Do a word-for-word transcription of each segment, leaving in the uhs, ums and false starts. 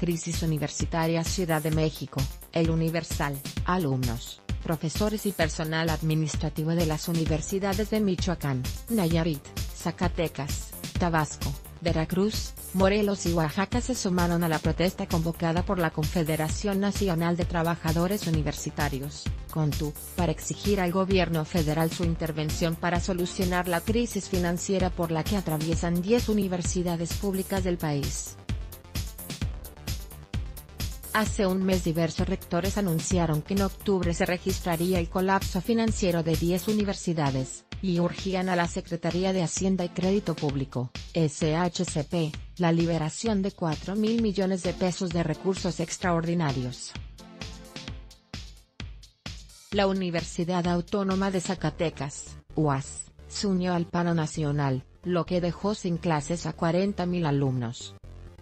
crisis universitaria Ciudad de México, El Universal, alumnos, profesores y personal administrativo de las universidades de Michoacán, Nayarit, Zacatecas, Tabasco, Veracruz, Morelos y Oaxaca se sumaron a la protesta convocada por la Confederación Nacional de Trabajadores Universitarios, CONTU, para exigir al gobierno federal su intervención para solucionar la crisis financiera por la que atraviesan diez universidades públicas del país. Hace un mes diversos rectores anunciaron que en octubre se registraría el colapso financiero de diez universidades, y urgían a la Secretaría de Hacienda y Crédito Público, S H C P, la liberación de cuatro mil millones de pesos de recursos extraordinarios. La Universidad Autónoma de Zacatecas, U A Z, se unió al paro nacional, lo que dejó sin clases a cuarenta mil alumnos.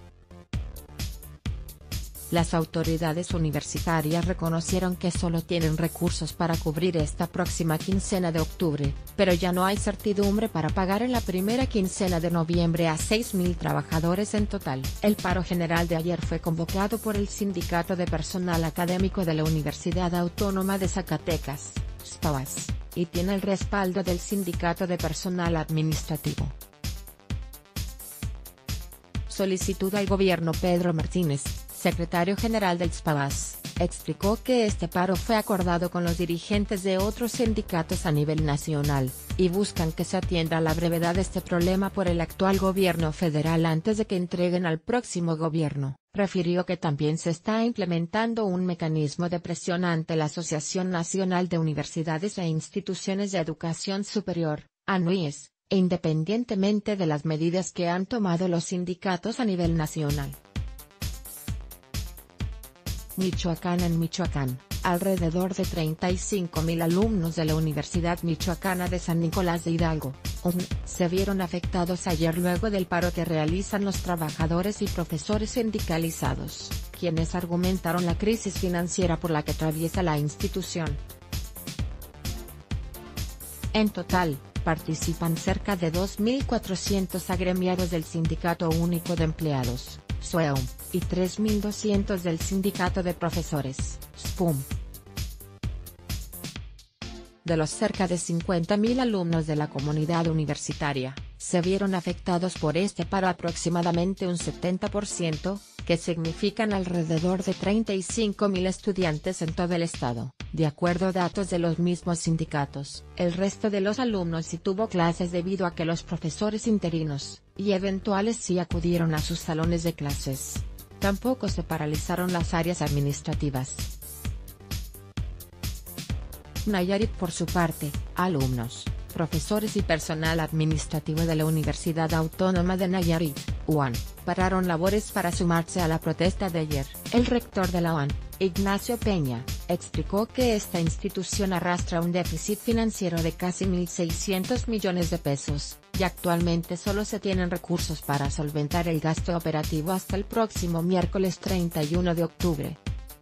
Las autoridades universitarias reconocieron que solo tienen recursos para cubrir esta próxima quincena de octubre, pero ya no hay certidumbre para pagar en la primera quincena de noviembre a seis mil trabajadores en total. El paro general de ayer fue convocado por el Sindicato de Personal Académico de la Universidad Autónoma de Zacatecas, S P A U A S, y tiene el respaldo del Sindicato de Personal Administrativo. Solicitud al gobierno. Pedro Martínez, secretario general del S P A U A S, explicó que este paro fue acordado con los dirigentes de otros sindicatos a nivel nacional, y buscan que se atienda a la brevedad este problema por el actual gobierno federal antes de que entreguen al próximo gobierno. Refirió que también se está implementando un mecanismo de presión ante la Asociación Nacional de Universidades e Instituciones de Educación Superior, A N U I E S, e independientemente de las medidas que han tomado los sindicatos a nivel nacional. Michoacán. En Michoacán, alrededor de treinta y cinco mil alumnos de la Universidad Michoacana de San Nicolás de Hidalgo, U N, se vieron afectados ayer luego del paro que realizan los trabajadores y profesores sindicalizados, quienes argumentaron la crisis financiera por la que atraviesa la institución. En total, participan cerca de dos mil cuatrocientos agremiados del Sindicato Único de Empleados, S U E M, y tres mil doscientos del Sindicato de Profesores, S P U M. De los cerca de cincuenta mil alumnos de la comunidad universitaria, se vieron afectados por este paro aproximadamente un setenta por ciento, que significan alrededor de treinta y cinco mil estudiantes en todo el estado, de acuerdo a datos de los mismos sindicatos. El resto de los alumnos sí tuvo clases debido a que los profesores interinos, y eventuales sí acudieron a sus salones de clases. Tampoco se paralizaron las áreas administrativas. Nayarit. Por su parte, alumnos, profesores y personal administrativo de la Universidad Autónoma de Nayarit, U A N, pararon labores para sumarse a la protesta de ayer. El rector de la U A N, Ignacio Peña, explicó que esta institución arrastra un déficit financiero de casi mil seiscientos millones de pesos, y actualmente solo se tienen recursos para solventar el gasto operativo hasta el próximo miércoles treinta y uno de octubre.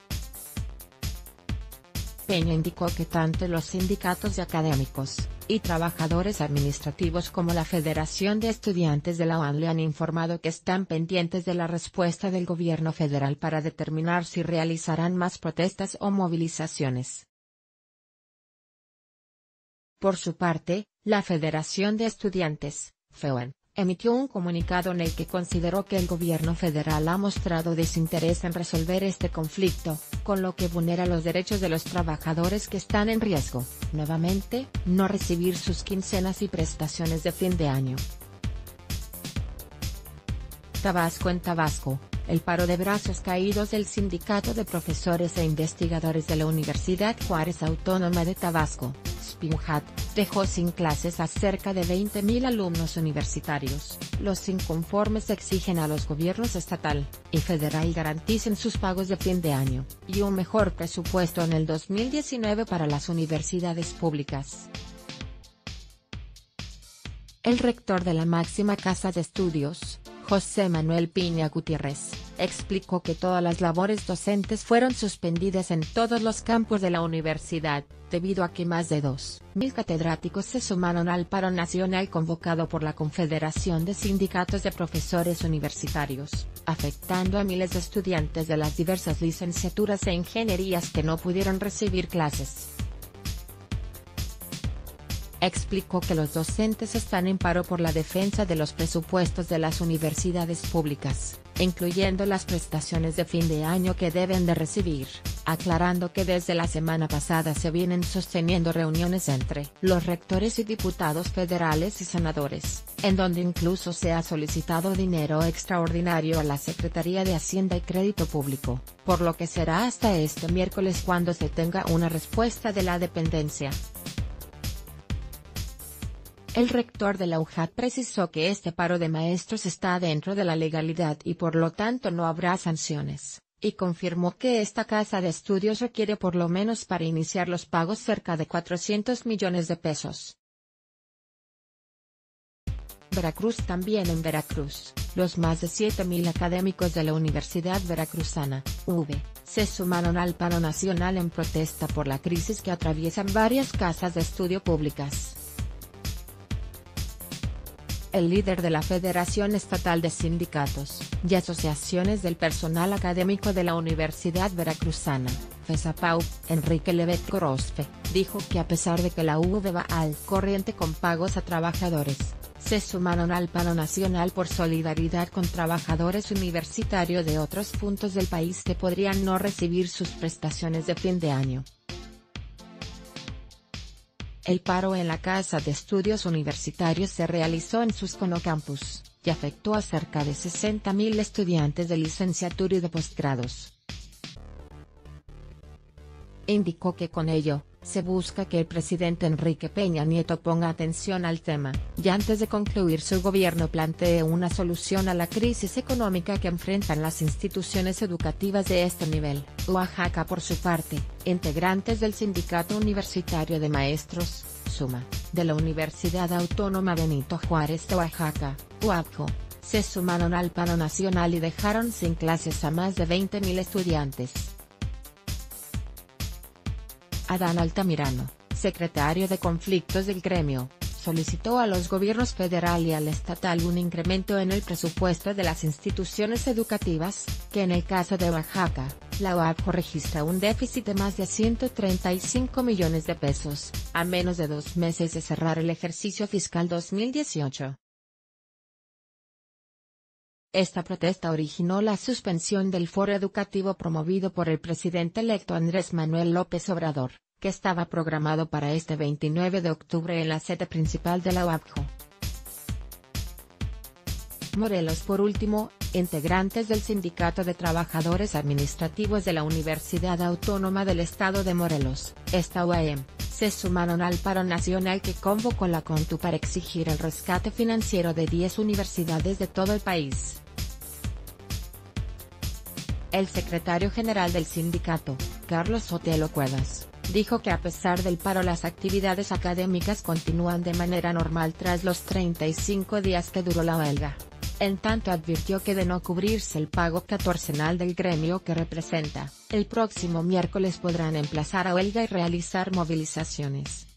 Peña indicó que tanto los sindicatos de académicos y trabajadores administrativos como la Federación de Estudiantes de la U A N le han informado que están pendientes de la respuesta del gobierno federal para determinar si realizarán más protestas o movilizaciones. Por su parte, la Federación de Estudiantes, F E U N, emitió un comunicado en el que consideró que el gobierno federal ha mostrado desinterés en resolver este conflicto, con lo que vulnera los derechos de los trabajadores que están en riesgo, nuevamente, no recibir sus quincenas y prestaciones de fin de año. Tabasco. En Tabasco, el paro de brazos caídos del Sindicato de Profesores e Investigadores de la Universidad Juárez Autónoma de Tabasco, S P I U J A T, dejó sin clases a cerca de veinte mil alumnos universitarios. Los inconformes exigen a los gobiernos estatal y federal garanticen sus pagos de fin de año, y un mejor presupuesto en el dos mil diecinueve para las universidades públicas. El rector de la máxima casa de estudios, José Manuel Piña Gutiérrez, explicó que todas las labores docentes fueron suspendidas en todos los campus de la universidad, debido a que más de dos mil catedráticos se sumaron al paro nacional convocado por la Confederación de Sindicatos de Profesores Universitarios, afectando a miles de estudiantes de las diversas licenciaturas e ingenierías que no pudieron recibir clases. Explicó que los docentes están en paro por la defensa de los presupuestos de las universidades públicas, incluyendo las prestaciones de fin de año que deben de recibir, aclarando que desde la semana pasada se vienen sosteniendo reuniones entre los rectores y diputados federales y senadores, en donde incluso se ha solicitado dinero extraordinario a la Secretaría de Hacienda y Crédito Público, por lo que será hasta este miércoles cuando se tenga una respuesta de la dependencia. El rector de la U J A T precisó que este paro de maestros está dentro de la legalidad y por lo tanto no habrá sanciones, y confirmó que esta casa de estudios requiere por lo menos para iniciar los pagos cerca de cuatrocientos millones de pesos. Veracruz. También en Veracruz, los más de siete mil académicos de la Universidad Veracruzana, U V, se sumaron al paro nacional en protesta por la crisis que atraviesan varias casas de estudio públicas. El líder de la Federación Estatal de Sindicatos y Asociaciones del Personal Académico de la Universidad Veracruzana, FESAPAU, Enrique Levet Gorospe, dijo que a pesar de que la U V va al corriente con pagos a trabajadores, se sumaron al paro nacional por solidaridad con trabajadores universitarios de otros puntos del país que podrían no recibir sus prestaciones de fin de año. El paro en la Casa de Estudios Universitarios se realizó en Suscono Campus, y afectó a cerca de sesenta mil estudiantes de licenciatura y de posgrados. Indicó que con ello, se busca que el presidente Enrique Peña Nieto ponga atención al tema, y antes de concluir su gobierno plantee una solución a la crisis económica que enfrentan las instituciones educativas de este nivel. Oaxaca. Por su parte, integrantes del Sindicato Universitario de Maestros, SUMA, de la Universidad Autónoma Benito Juárez de Oaxaca, U A B J O, se sumaron al paro nacional y dejaron sin clases a más de veinte mil estudiantes. Adán Altamirano, secretario de Conflictos del gremio, solicitó a los gobiernos federal y al estatal un incremento en el presupuesto de las instituciones educativas, que en el caso de Oaxaca, la U A B J O registra un déficit de más de ciento treinta y cinco millones de pesos, a menos de dos meses de cerrar el ejercicio fiscal dos mil dieciocho. Esta protesta originó la suspensión del foro educativo promovido por el presidente electo Andrés Manuel López Obrador, que estaba programado para este veintinueve de octubre en la sede principal de la U A B J O. Morelos. Por último, integrantes del Sindicato de Trabajadores Administrativos de la Universidad Autónoma del Estado de Morelos, esta U A M, se sumaron al paro nacional que convocó la CONTU para exigir el rescate financiero de diez universidades de todo el país. El secretario general del sindicato, Carlos Sotelo Cuevas, dijo que a pesar del paro las actividades académicas continúan de manera normal tras los treinta y cinco días que duró la huelga. En tanto advirtió que de no cubrirse el pago catorcenal del gremio que representa, el próximo miércoles podrán emplazar a huelga y realizar movilizaciones.